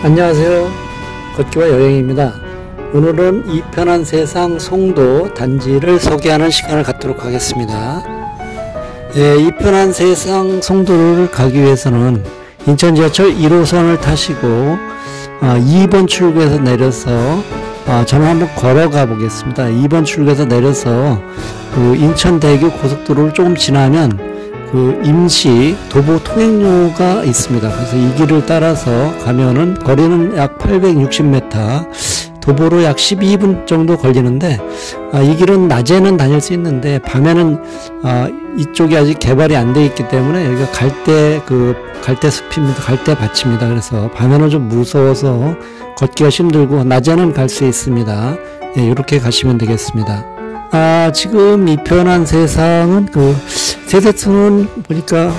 안녕하세요. 걷기와 여행입니다. 오늘은 이 편한 세상 송도 단지를 소개하는 시간을 갖도록 하겠습니다. 이 편한 세상 송도를 가기 위해서는 인천 지하철 1호선을 타시고 2번 출구에서 내려서 저는 한번 걸어가 보겠습니다. 2번 출구에서 내려서 그 인천대교 고속도로를 조금 지나면 그 임시 도보 통행로가 있습니다. 그래서 이 길을 따라서 가면은 거리는 약 860m, 도보로 약 12분 정도 걸리는데, 이 길은 낮에는 다닐 수 있는데 밤에는 이쪽이 아직 개발이 안 돼 있기 때문에 여기가 갈대 숲입니다. 갈대 밭입니다. 그래서 밤에는 좀 무서워서 걷기가 힘들고 낮에는 갈 수 있습니다. 이렇게 가시면 되겠습니다. 지금 이 편한 세상은 세대수는 보니까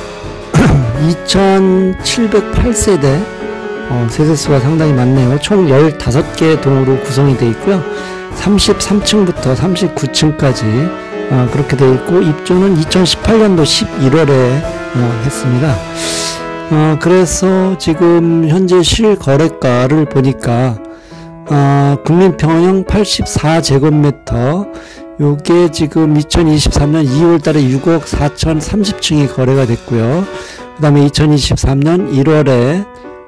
2708세대, 세대수가 상당히 많네요. 총 15개 동으로 구성이 되어 있고요. 33층부터 39층까지, 그렇게 되어 있고, 입주는 2018년도 11월에, 했습니다. 그래서 지금 현재 실거래가를 보니까, 국민평형 84제곱미터, 요게 지금 2023년 2월 달에 6억 4,030층이 거래가 됐고요. 그 다음에 2023년 1월에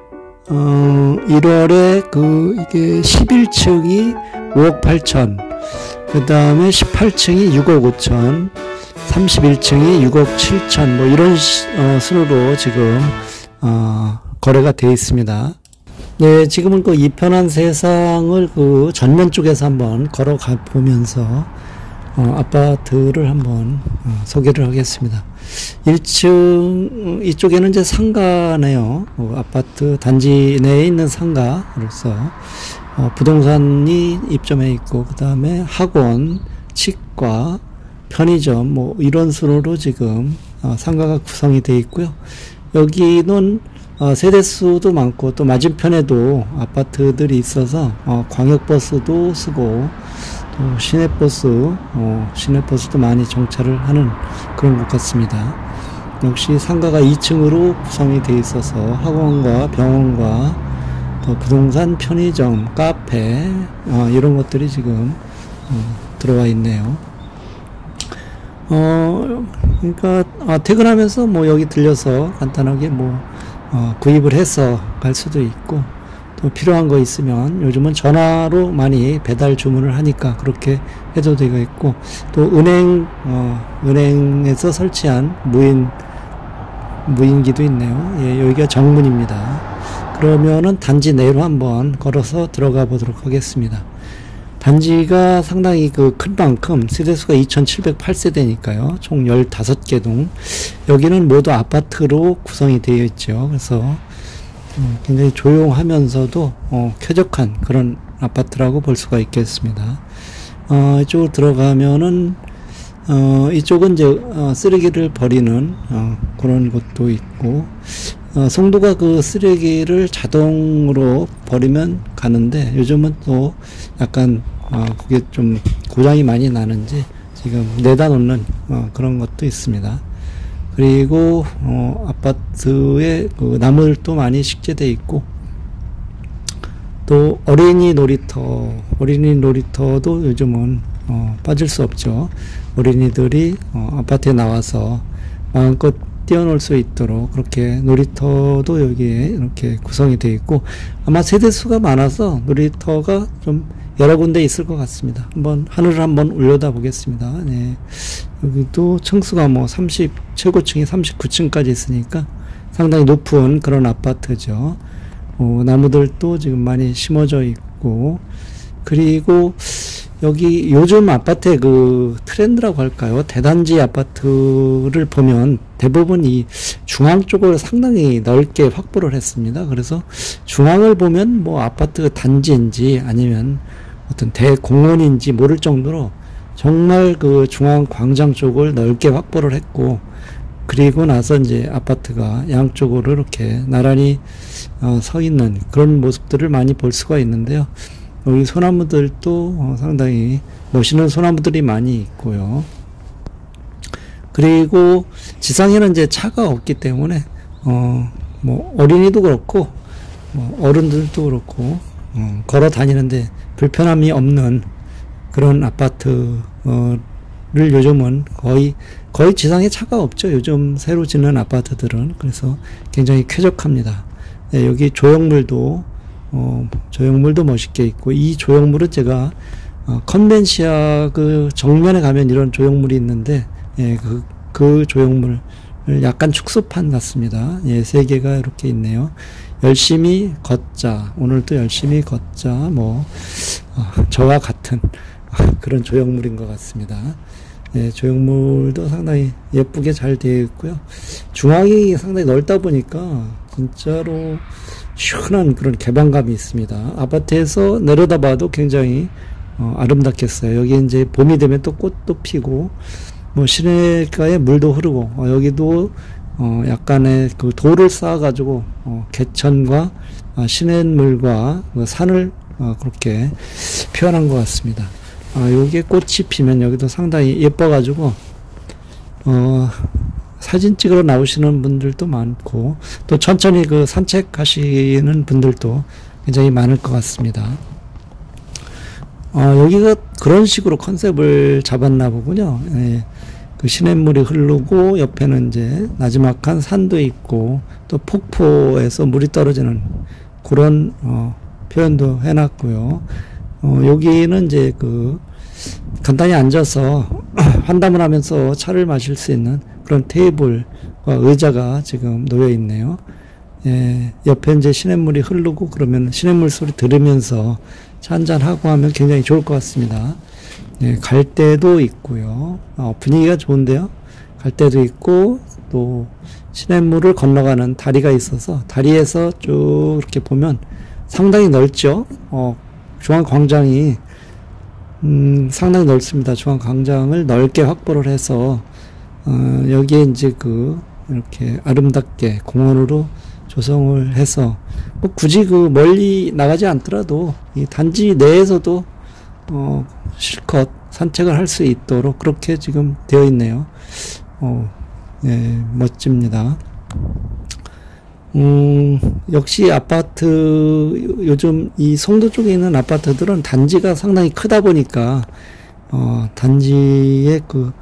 이게 11층이 5억 8천, 그 다음에 18층이 6억 5천, 31층이 6억 7천, 뭐 이런 순으로 지금 거래가 되어 있습니다. 네, 지금은 이 편한 세상을 전면 쪽에서 한번 걸어가 보면서 아파트를 한번 소개를 하겠습니다. 1층 이쪽에는 이제 상가네요. 아파트 단지 내에 있는 상가로서 부동산이 입점해 있고, 그 다음에 학원, 치과, 편의점 뭐 이런 순으로 지금 상가가 구성이 되어 있고요. 여기는 세대수도 많고 또 맞은편에도 아파트들이 있어서 광역버스도 쓰고 또 시내버스도 많이 정차를 하는 그런 곳 같습니다. 역시 상가가 2층으로 구성이 되어 있어서 학원과 병원과 또 부동산, 편의점, 카페 이런 것들이 지금 들어와 있네요. 그러니까 퇴근하면서 뭐 여기 들려서 간단하게 구입을 해서 갈 수도 있고, 또 필요한 거 있으면 요즘은 전화로 많이 배달 주문을 하니까 그렇게 해도 되고 있고, 또 은행에서 설치한 무인기도 있네요. 여기가 정문입니다. 그러면은 단지 내로 한번 걸어서 들어가 보도록 하겠습니다. 단지가 상당히 큰 만큼 세대수가 2708세대니까요. 총 15개 동. 여기는 모두 아파트로 구성이 되어 있죠. 그래서 굉장히 조용하면서도 쾌적한 그런 아파트라고 볼 수가 있겠습니다. 이쪽으로 들어가면은 이쪽은 이제 쓰레기를 버리는 그런 곳도 있고, 송도가 쓰레기를 자동으로 버리면 가는데 요즘은 또 약간 그게 좀 고장이 많이 나는지 지금 내다 놓는 그런 것도 있습니다. 그리고 아파트에 나무들도 많이 식재되어 있고, 또 어린이 놀이터도 요즘은 빠질 수 없죠. 어린이들이 아파트에 나와서 마음껏 뛰어놀 수 있도록 그렇게 놀이터도 여기에 이렇게 구성이 되어 있고, 아마 세대수가 많아서 놀이터가 좀 여러 군데 있을 것 같습니다. 하늘을 한번 올려다 보겠습니다. 네. 여기도 층수가 최고층이 39층까지 있으니까 상당히 높은 그런 아파트죠. 나무들도 지금 많이 심어져 있고, 그리고 여기 요즘 아파트의 트렌드라고 할까요? 대단지 아파트를 보면 대부분 이 중앙 쪽을 상당히 넓게 확보를 했습니다. 그래서 중앙을 보면 아파트 단지인지 아니면 어떤 대공원인지 모를 정도로 정말 중앙 광장 쪽을 넓게 확보를 했고, 그리고 나서 이제 아파트가 양쪽으로 이렇게 나란히 서 있는 그런 모습들을 많이 볼 수가 있는데요. 여기 소나무들도 상당히 멋있는 소나무들이 많이 있고요. 그리고 지상에는 이제 차가 없기 때문에 어린이도 그렇고 뭐 어른들도 그렇고 걸어 다니는데 불편함이 없는 그런 아파트를 요즘은 거의 지상에 차가 없죠. 요즘 새로 짓는 아파트들은. 그래서 굉장히 쾌적합니다. 예, 여기 조형물도 멋있게 있고, 이 조형물은 제가 컨벤시아 그 정면에 가면 이런 조형물이 있는데, 예, 그 조형물 약간 축소판 같습니다. 예, 세 개가 이렇게 있네요. 열심히 걷자. 오늘도 열심히 걷자. 뭐 저와 같은 그런 조형물인 것 같습니다. 예, 조형물도 상당히 예쁘게 잘 되어 있고요. 중앙이 상당히 넓다 보니까 진짜로 시원한 그런 개방감이 있습니다. 아파트에서 내려다봐도 굉장히 아름답겠어요. 여기 이제 봄이 되면 또 꽃도 피고, 뭐 시내가에 물도 흐르고, 여기도 약간의 그 돌을 쌓아가지고 개천과 시냇물과 그 산을 그렇게 표현한 것 같습니다. 여기에 꽃이 피면 여기도 상당히 예뻐가지고 사진 찍으러 나오시는 분들도 많고, 또 천천히 그 산책하시는 분들도 굉장히 많을 것 같습니다. 여기가 그런 식으로 컨셉을 잡았나 보군요. 예. 그 시냇물이 흐르고 옆에는 이제 나지막한 산도 있고, 또 폭포에서 물이 떨어지는 그런 표현도 해놨고요. 여기는 이제 그 간단히 앉아서 환담을 하면서 차를 마실 수 있는 그런 테이블과 의자가 지금 놓여 있네요. 예, 옆에 이제 시냇물이 흐르고 그러면 시냇물 소리 들으면서 차 한잔 하고 하면 굉장히 좋을 것 같습니다. 예, 갈대도 있고요. 분위기가 좋은데요. 갈대도 있고, 또 시냇물을 건너가는 다리가 있어서 다리에서 쭉 이렇게 보면 상당히 넓죠. 중앙광장이 상당히 넓습니다. 중앙광장을 넓게 확보를 해서 여기에 이제 이렇게 아름답게 공원으로 조성을 해서, 뭐 굳이 그 멀리 나가지 않더라도 이 단지 내에서도 실컷 산책을 할 수 있도록 그렇게 지금 되어 있네요. 예, 멋집니다. 역시 아파트, 요즘 이 송도 쪽에 있는 아파트들은 단지가 상당히 크다 보니까, 단지의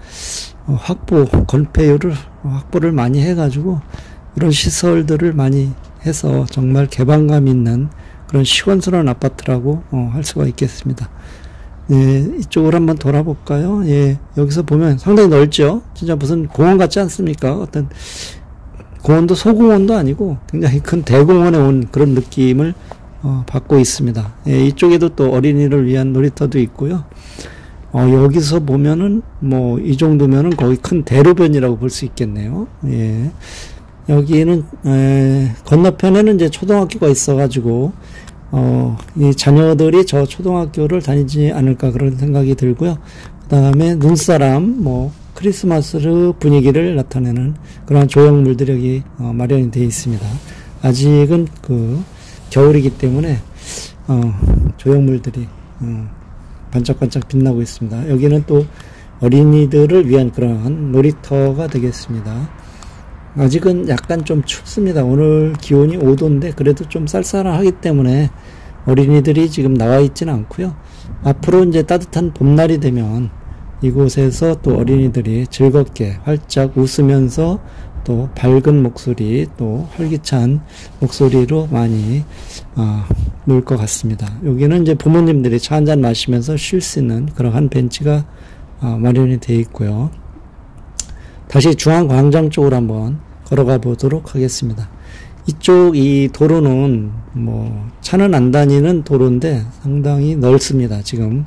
건폐율을 확보를 많이 해가지고, 이런 시설들을 많이 해서 정말 개방감 있는 그런 시원스러운 아파트라고 할 수가 있겠습니다. 예, 이쪽으로 한번 돌아볼까요? 예, 여기서 보면 상당히 넓죠? 진짜 무슨 공원 같지 않습니까? 어떤 공원도 소공원도 아니고 굉장히 큰 대공원에 온 그런 느낌을 받고 있습니다. 예, 이쪽에도 또 어린이를 위한 놀이터도 있고요. 여기서 보면은 뭐 이 정도면은 거의 큰 대로변이라고 볼 수 있겠네요. 예. 여기는 건너편에는 이제 초등학교가 있어가지고 이 자녀들이 저 초등학교를 다니지 않을까 그런 생각이 들고요. 그 다음에 눈사람, 뭐 크리스마스 분위기를 나타내는 그런 조형물들이 여기 마련이 되어 있습니다. 아직은 겨울이기 때문에 조형물들이 반짝반짝 빛나고 있습니다. 여기는 또 어린이들을 위한 그런 놀이터가 되겠습니다. 아직은 약간 좀 춥습니다. 오늘 기온이 5도인데 그래도 좀 쌀쌀하기 때문에 어린이들이 지금 나와 있지는 않고요. 앞으로 이제 따뜻한 봄날이 되면 이곳에서 또 어린이들이 즐겁게 활짝 웃으면서 또 밝은 목소리, 또 활기찬 목소리로 많이 놀 것 같습니다. 여기는 이제 부모님들이 차 한잔 마시면서 쉴 수 있는 그러한 벤치가 마련이 되어 있고요. 다시 중앙광장 쪽으로 한번 걸어가 보도록 하겠습니다. 이쪽 이 도로는 뭐 차는 안 다니는 도로인데 상당히 넓습니다. 지금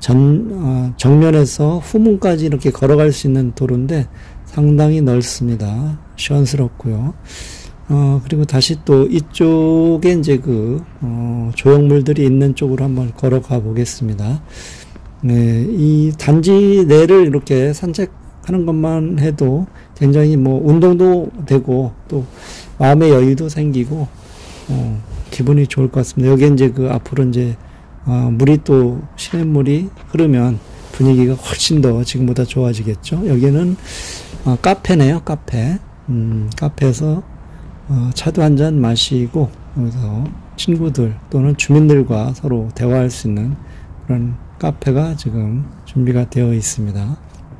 정면에서 후문까지 이렇게 걸어갈 수 있는 도로인데 상당히 넓습니다. 시원스럽고요. 그리고 다시 또 이쪽에 이제 조형물들이 있는 쪽으로 한번 걸어가 보겠습니다. 네, 이 단지 내를 이렇게 산책하는 것만 해도 굉장히 뭐 운동도 되고 또 마음의 여유도 생기고 기분이 좋을 것 같습니다. 여기 이제 앞으로 이제 물이 또 시냇물이 흐르면 분위기가 훨씬 더 지금보다 좋아지겠죠. 여기는 카페네요, 카페. 카페에서 차도 한잔 마시고 여기서 친구들 또는 주민들과 서로 대화할 수 있는 그런 카페가 지금 준비가 되어 있습니다.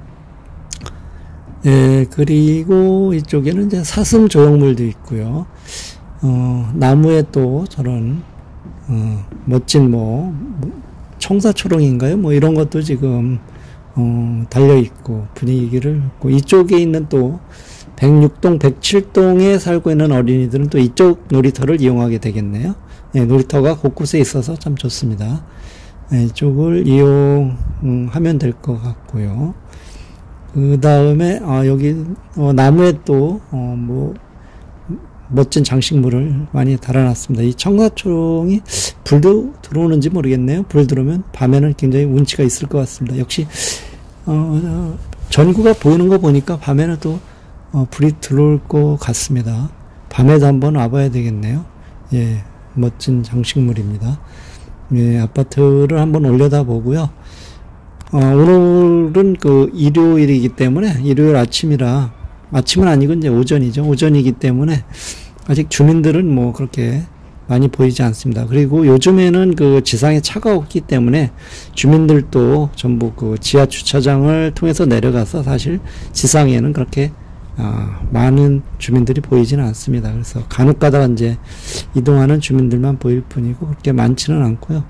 예, 그리고 이쪽에는 이제 사슴 조형물도 있고요. 나무에 또 저런, 멋진 청사초롱인가요? 이런 것도 지금, 달려있고, 분위기를, 이쪽에 있는 또, 106동, 107동에 살고 있는 어린이들은 또 이쪽 놀이터를 이용하게 되겠네요. 예, 놀이터가 곳곳에 있어서 참 좋습니다. 예, 이쪽을 이용하면 될 것 같고요. 그 다음에, 여기, 나무에 또, 멋진 장식물을 많이 달아놨습니다. 이 청사초롱이 불도 들어오는지 모르겠네요. 불 들어오면 밤에는 굉장히 운치가 있을 것 같습니다. 역시, 전구가 보이는 거 보니까 밤에는 또, 불이 들어올 것 같습니다. 밤에도 한번 와봐야 되겠네요. 예, 멋진 장식물입니다. 예, 아파트를 한번 올려다 보고요. 오늘은 일요일이기 때문에, 일요일 아침은 아니고 이제 오전이죠. 오전이기 때문에, 아직 주민들은 그렇게 많이 보이지 않습니다. 그리고 요즘에는 지상에 차가 없기 때문에 주민들도 전부 지하 주차장을 통해서 내려가서 사실 지상에는 그렇게 많은 주민들이 보이지는 않습니다. 그래서 간혹 가다가 이제 이동하는 주민들만 보일 뿐이고 그렇게 많지는 않고요.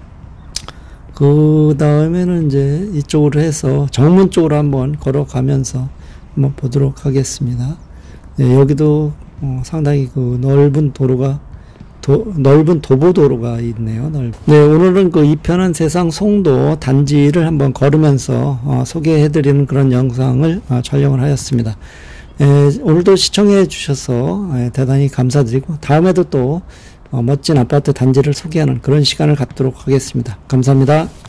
그 다음에는 이제 이쪽으로 해서 정문 쪽으로 한번 걸어가면서 한번 보도록 하겠습니다. 네, 여기도 상당히 넓은 도로가 넓은 도보도로가 있네요. 네, 오늘은 이편한 세상 송도 단지를 한번 걸으면서 소개해드리는 그런 영상을 촬영을 하였습니다. 오늘도 시청해 주셔서 대단히 감사드리고 다음에도 또 멋진 아파트 단지를 소개하는 그런 시간을 갖도록 하겠습니다. 감사합니다.